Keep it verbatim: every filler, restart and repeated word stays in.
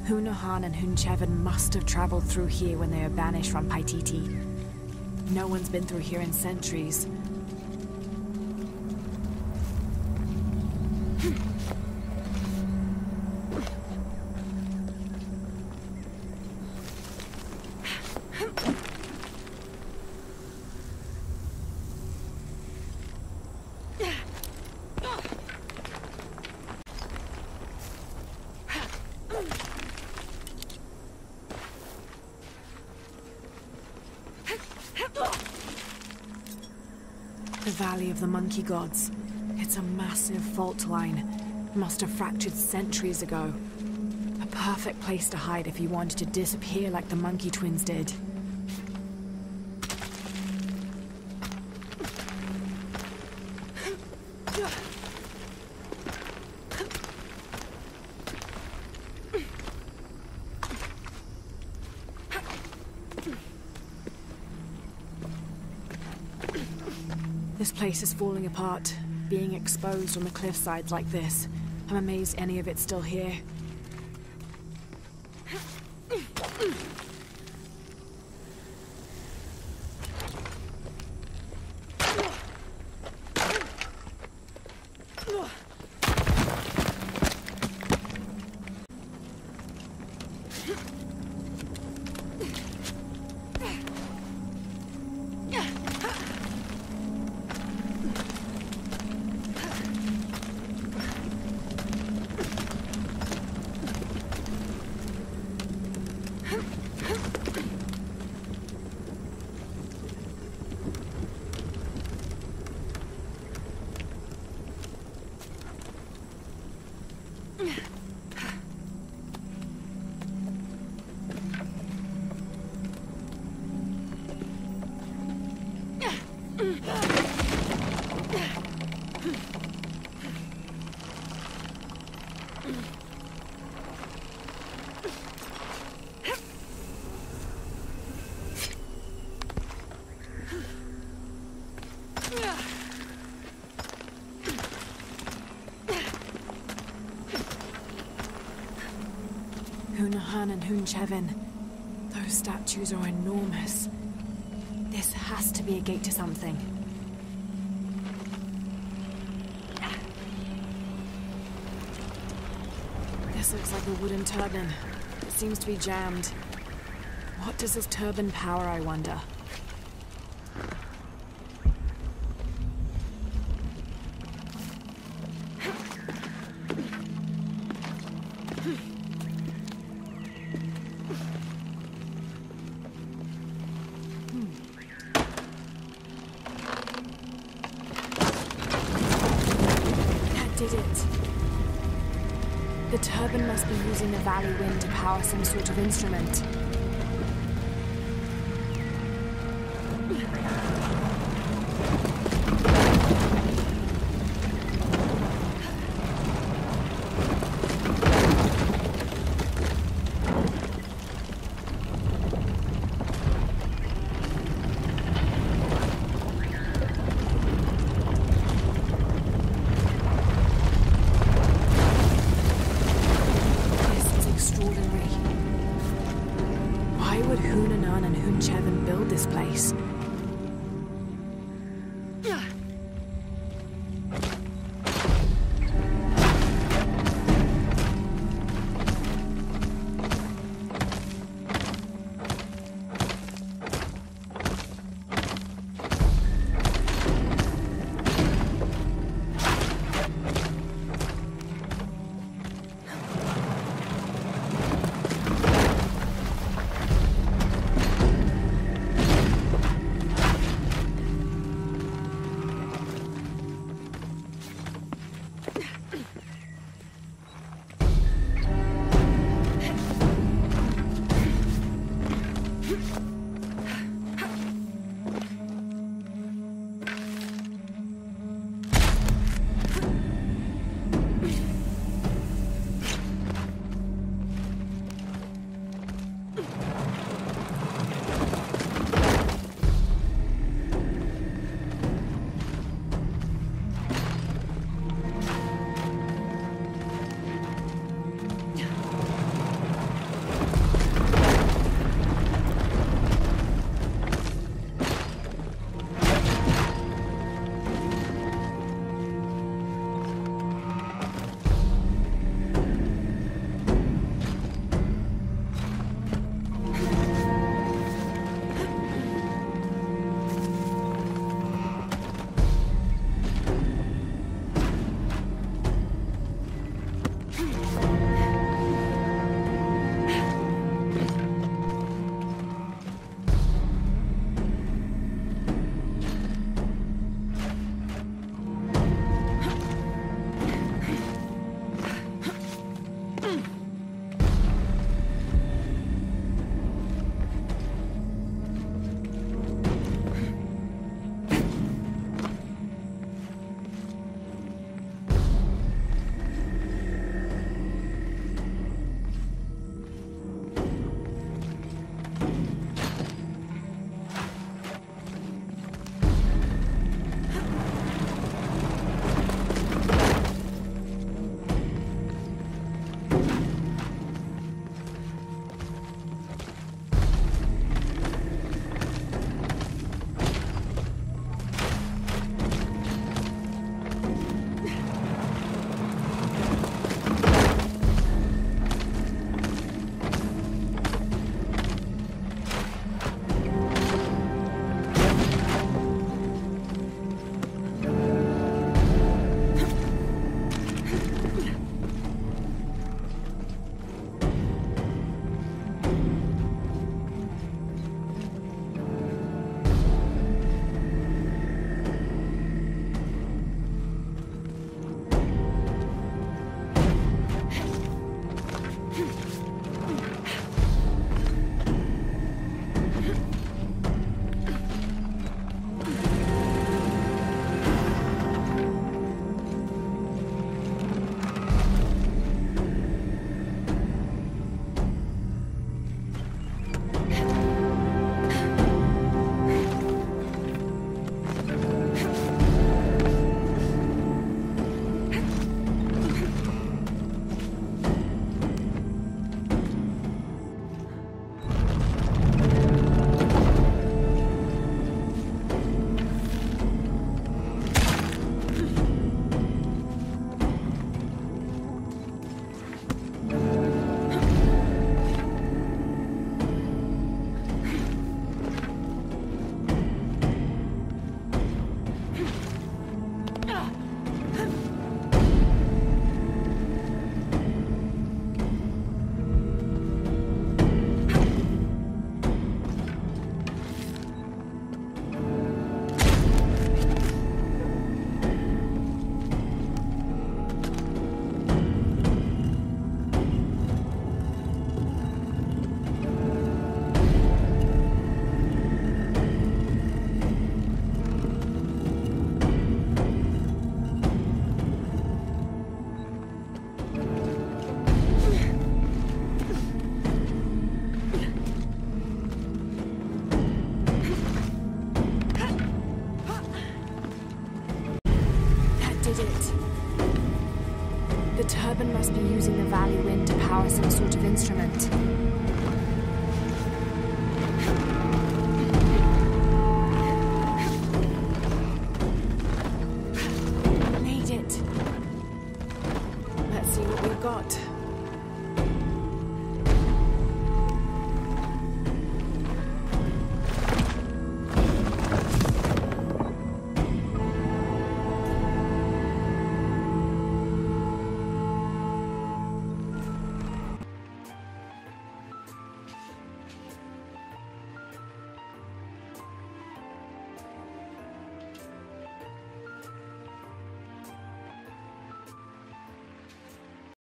Hunahan and Hunchevan must have traveled through here when they were banished from Paititi. No one's been through here in centuries. The Valley of the Monkey Gods. It's a massive fault line. Must have fractured centuries ago. A perfect place to hide if you wanted to disappear like the Monkey Twins did. This place is falling apart, being exposed on the cliffsides like this. I'm amazed any of it's still here. Hunahan and Hunchevan. Those statues are enormous. This has to be a gate to something. This looks like a wooden turban. It seems to be jammed. What does this turban power, I wonder? Did it. The turban must be using the valley wind to power some sort of instrument. Why would Hunahan and Hunchevan build this place? weapon must be using the valley wind to power some sort of instrument. Made it. Let's see what we've got.